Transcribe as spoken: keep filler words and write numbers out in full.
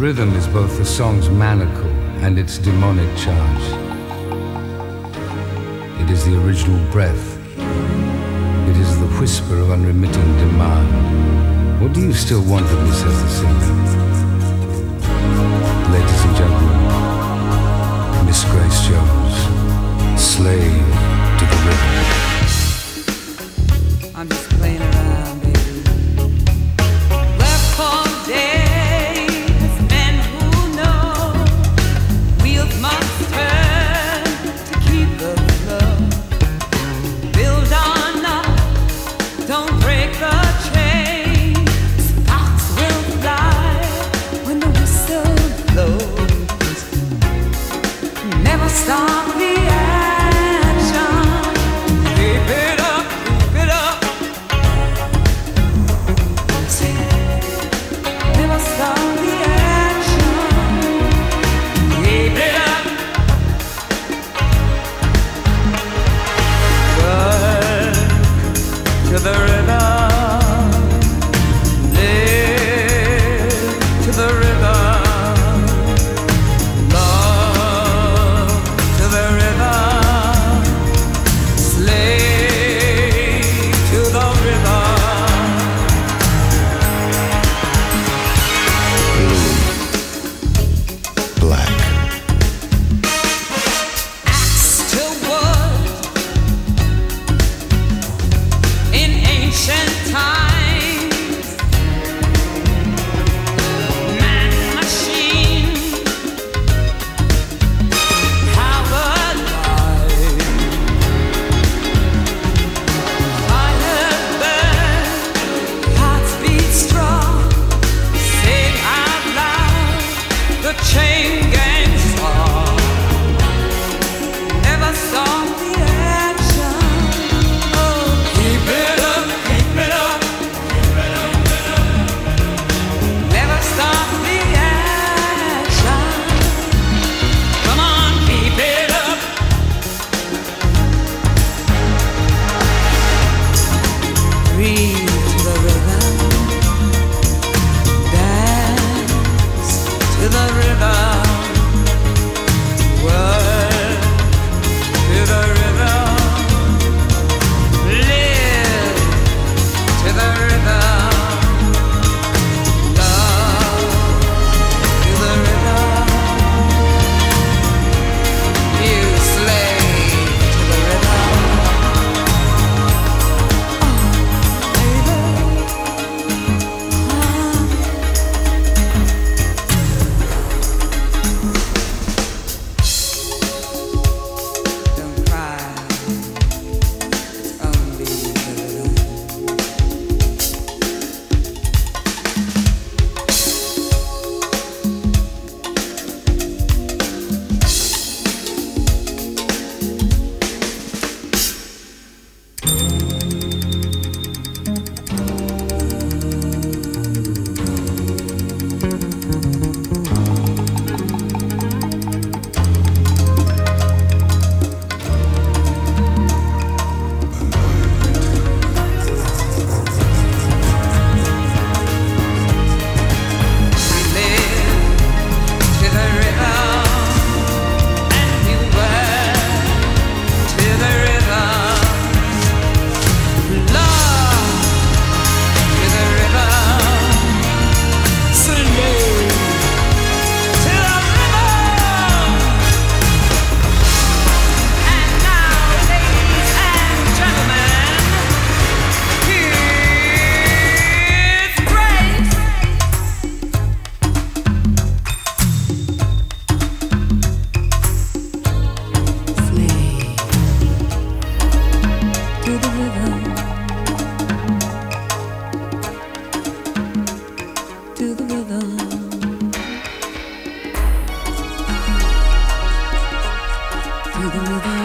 Rhythm is both the song's manacle and its demonic charge. It is the original breath. It is the whisper of unremitting demand. What do you still want of me, says the singer. Ladies and gentlemen, Miss Grace Jones, slave to the rhythm. I'm just playing around, baby. Work for days, men who know wheels must turn to keep the flow. Build on up, don't break the chain. Sparks will fly when the whistle blows. Never stop the action. Keep it up, keep it up. Never stop the action. Keep it up. Work to the rhythm. Live to the rhythm. Love to the rhythm. Slave to the rhythm. Black. Axe to wood in ancient times. Man, machine, powered life. Fire burn, hearts beat strong. Sing out loud the chain gang song. Never stop the action. Oh, keep it up, keep it up. Never stop the action. Come on, keep it up. Breathe to the rhythm. Dance to the rhythm. Work to the rhythm. Live to the rhythm. Love to the rhythm. You slave to the rhythm. Oh, baby. Don't cry. It's only the rhythm. We live to the rhythm, and we work to the rhythm. Love to the rhythm. Slave to the rhythm. And now, ladies and gentlemen, here's Grace. Slave to the rhythm. To the rhythm. To the rhythm.